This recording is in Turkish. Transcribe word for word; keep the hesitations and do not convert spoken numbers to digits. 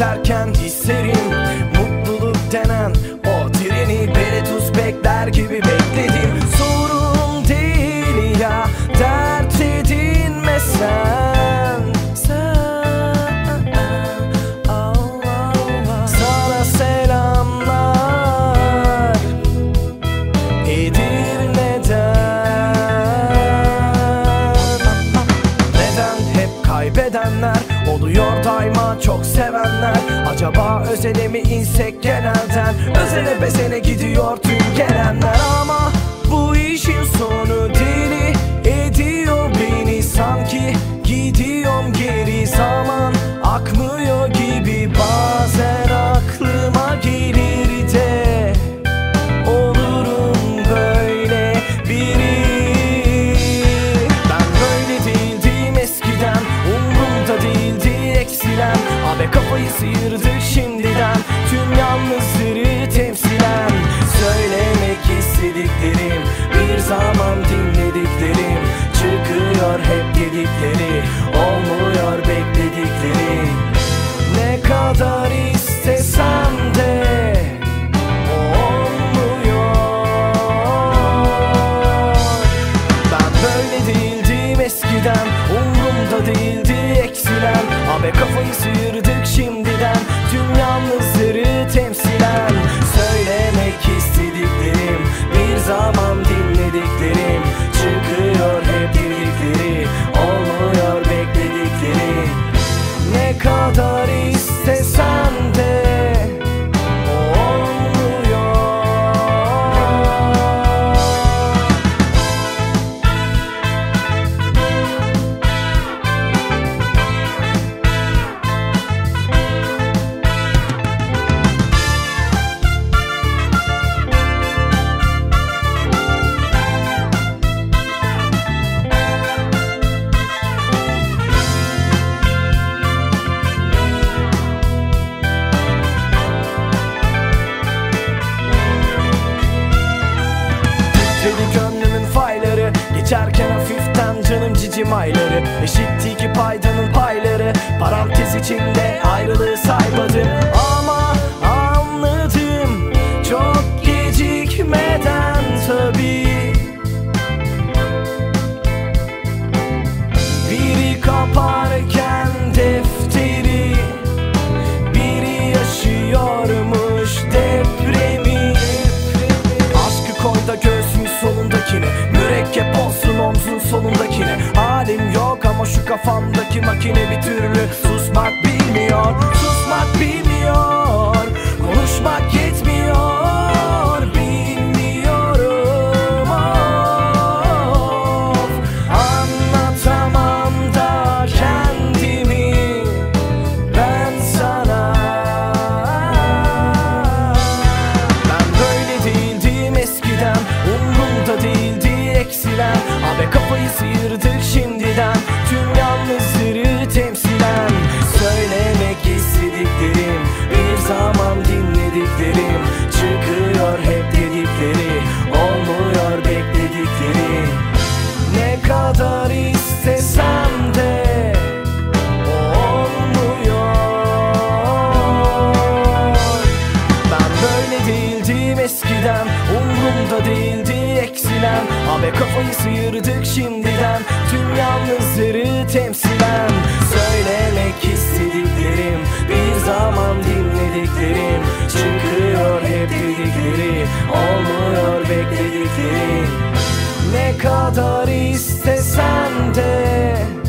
giderken hislerim, mutluluk denen o treni Beretuz bekler gibi bekledim. Sorun değil ya, dert edinmesen. Sana selamlar Edirne'den. Neden hep kaybedenler oluyor daima çok sevenler? Acaba özele mi insek genelden? Özele bezene gidiyor tüm gelenler. Ama bu işin sonu deli ediyor beni. Sanki gidiyorum geri, zaman akmıyor gibi. Bazen aklıma gelir de olurum böyle biri. Ben böyle değildim eskiden, umurumda değildi eksilen. Abi kafayı sıyırdık şimdiden, tüm yalnızları temsilen. Söylemek istediklerim, bir zaman dinlediklerim, çıkıyor hep dedikleri, olmuyor bekledikleri. Ne kadar istesem de olmuyor. Ben böyle değildim eskiden, umurumda değildi eksilen. Abi kafayı sıyırdık şimdiden, tüm yalnızları temsilen. Söylemek istediklerim, bir zaman dinlediklerim, çıkıyor hep dedikleri, olmuyor bekledikleri. Ne kadar istesem de gönlümün fayları, geçerken hafiften canım cicim ayları. Eşitti ki paydanın payları, parantez içinde ayrılığı saymadım. Ama anladım çok gecikmeden tabii. Biri kaparken defteri, biri yaşıyormuş depremi. Aşkı koy da göğsün solundakine, mürekkep olsun omzun solundakine. Halim yok ama şu kafamdaki makine bir türlü susmak bilmiyor. Susmak bilmiyor, konuşmak yetmiyor. Bilmiyorum of, anlatamam da kendimi ben sana. Ben böyle değildim eskiden, umurumda değildi eksilen. Abi kafayı sıyırdık şimdiden, tüm yalnızları temsilen. Söylemek istediklerim, bir zaman dinlediklerim, çıkıyor hep dedikleri, olmuyor bekledikleri. Ne kadar istesem de olmuyor. Ben böyle değildim eskiden, umurumda değildi eksilen. Abi kafayı sıyırdık şimdiden, tüm yalnızları temsilen. Söylemek istediklerim, bir zaman dinlediklerim, çıkıyor hep dedikleri, olmuyor bekledikleri. Ne kadar istesem de